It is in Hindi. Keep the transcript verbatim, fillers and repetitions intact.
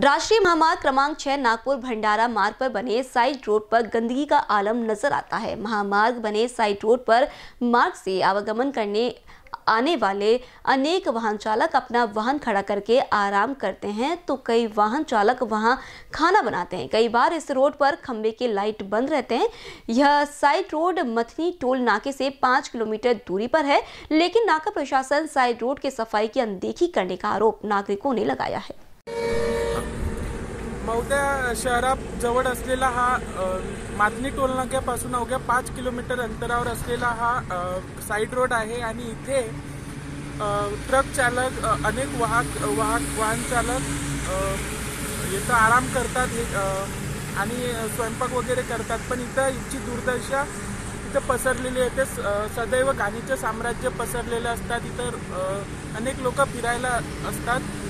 राष्ट्रीय महामार्ग क्रमांक छह नागपुर भंडारा मार्ग पर बने साइड रोड पर गंदगी का आलम नजर आता है। महामार्ग बने साइड रोड पर मार्ग से आवागमन करने आने वाले अनेक वाहन चालक अपना वाहन खड़ा करके आराम करते हैं, तो कई वाहन चालक वहां खाना बनाते हैं। कई बार इस रोड पर खंबे के लाइट बंद रहते हैं। यह साइड रोड मथनी टोल नाके से पाँच किलोमीटर दूरी पर है, लेकिन नाका प्रशासन साइड रोड की सफाई की अनदेखी करने का आरोप नागरिकों ने लगाया है। मौद्या शहरात जवळ असलेला हा माथनी टोल नाक्यापासून अवघ्या पाच किलोमीटर अंतरावर असलेला हा साइड रोड आहे आणि इथे ट्रक चालक अनेक वाहक वाहक वाहन चालक इथं आराम करतात आणि स्वयंपाक वगैरे करतात, पण इथं इतकी दुर्दशा इथं पसरलेली आहे। ते सदैव घाणीचे साम्राज्य पसरलेले असतात। इतर अनेक लोक फिरायला असतात।